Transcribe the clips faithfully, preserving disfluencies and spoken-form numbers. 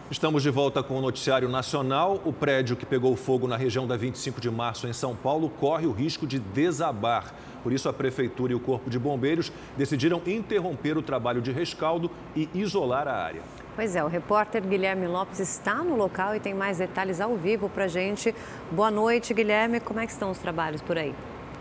Estamos de volta com o noticiário nacional. O prédio que pegou fogo na região da vinte e cinco de março, em São Paulo, corre o risco de desabar. Por isso, a Prefeitura e o Corpo de Bombeiros decidiram interromper o trabalho de rescaldo e isolar a área. Pois é, o repórter Guilherme Lopes está no local e tem mais detalhes ao vivo para a gente. Boa noite, Guilherme. Como é que estão os trabalhos por aí?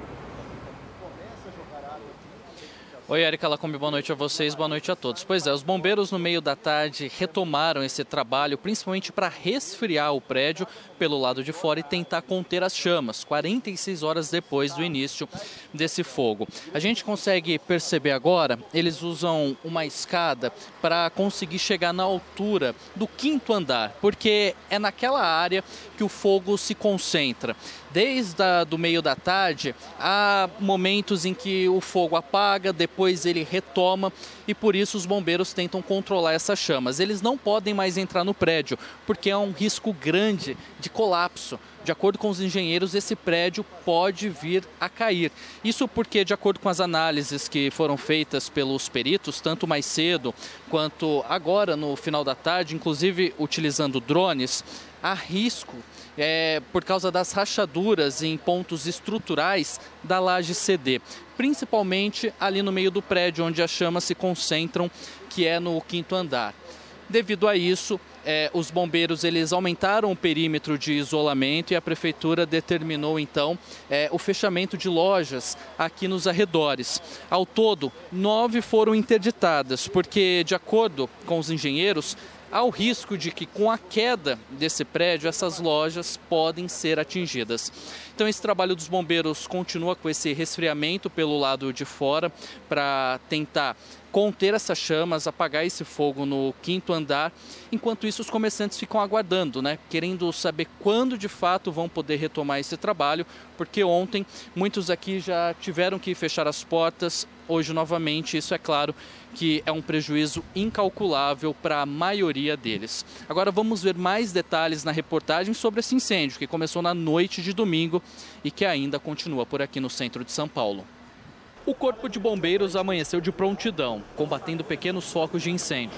Oi, Erika Lacombe, boa noite a vocês, boa noite a todos. Pois é, os bombeiros no meio da tarde retomaram esse trabalho, principalmente para resfriar o prédio pelo lado de fora e tentar conter as chamas, quarenta e seis horas depois do início desse fogo. A gente consegue perceber agora, eles usam uma escada para conseguir chegar na altura do quinto andar, porque é naquela área que o fogo se concentra. Desde o meio da tarde, há momentos em que o fogo apaga, depois ele retoma e por isso os bombeiros tentam controlar essas chamas. Eles não podem mais entrar no prédio, porque é um risco grande de colapso. De acordo com os engenheiros, esse prédio pode vir a cair. Isso porque, de acordo com as análises que foram feitas pelos peritos, tanto mais cedo quanto agora no final da tarde, inclusive utilizando drones, há risco É, por causa das rachaduras em pontos estruturais da laje C D, principalmente ali no meio do prédio onde as chamas se concentram, que é no quinto andar. Devido a isso, é, os bombeiros eles aumentaram o perímetro de isolamento e a prefeitura determinou então é, o fechamento de lojas aqui nos arredores. Ao todo, nove foram interditadas, porque de acordo com os engenheiros, há o risco de que com a queda desse prédio essas lojas podem ser atingidas. Então esse trabalho dos bombeiros continua com esse resfriamento pelo lado de fora para tentar conter essas chamas, apagar esse fogo no quinto andar. Enquanto isso, os comerciantes ficam aguardando, né? Querendo saber quando de fato vão poder retomar esse trabalho, porque ontem muitos aqui já tiveram que fechar as portas. Hoje, novamente, isso é claro que é um prejuízo incalculável para a maioria deles. Agora vamos ver mais detalhes na reportagem sobre esse incêndio que começou na noite de domingo e que ainda continua por aqui no centro de São Paulo. O Corpo de Bombeiros amanheceu de prontidão, combatendo pequenos focos de incêndio.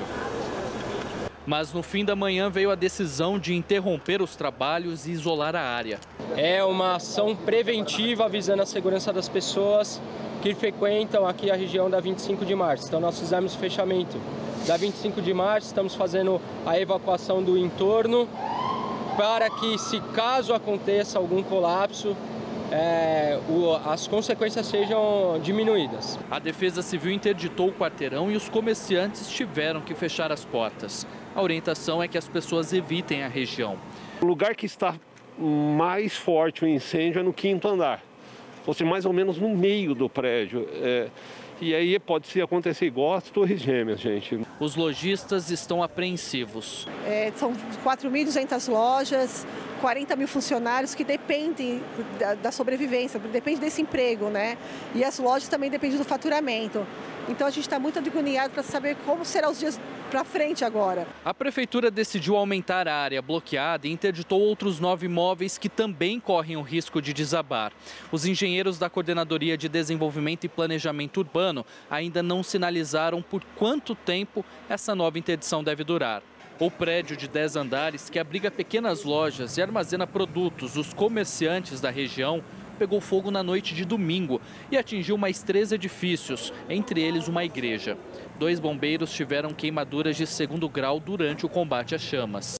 Mas no fim da manhã veio a decisão de interromper os trabalhos e isolar a área. É uma ação preventiva visando a segurança das pessoas que frequentam aqui a região da vinte e cinco de março. Então nós fizemos o fechamento da vinte e cinco de março, estamos fazendo a evacuação do entorno para que, se caso aconteça algum colapso, É, o, as consequências sejam diminuídas. A Defesa Civil interditou o quarteirão e os comerciantes tiveram que fechar as portas. A orientação é que as pessoas evitem a região. O lugar que está mais forte o incêndio é no quinto andar, ou seja, mais ou menos no meio do prédio. É, e aí pode se acontecer igual às Torres Gêmeas, gente. Os lojistas estão apreensivos. É, são quatro mil e duzentas lojas, quarenta mil funcionários que dependem da, da sobrevivência, depende desse emprego, né? E as lojas também dependem do faturamento. Então a gente está muito agoniado para saber como serão os dias para frente agora. A prefeitura decidiu aumentar a área bloqueada e interditou outros nove imóveis que também correm o risco de desabar. Os engenheiros da Coordenadoria de Desenvolvimento e Planejamento Urbano ainda não sinalizaram por quanto tempo essa nova interdição deve durar. O prédio de dez andares, que abriga pequenas lojas e armazena produtos dos comerciantes da região, pegou fogo na noite de domingo e atingiu mais três edifícios, entre eles uma igreja. Dois bombeiros tiveram queimaduras de segundo grau durante o combate às chamas.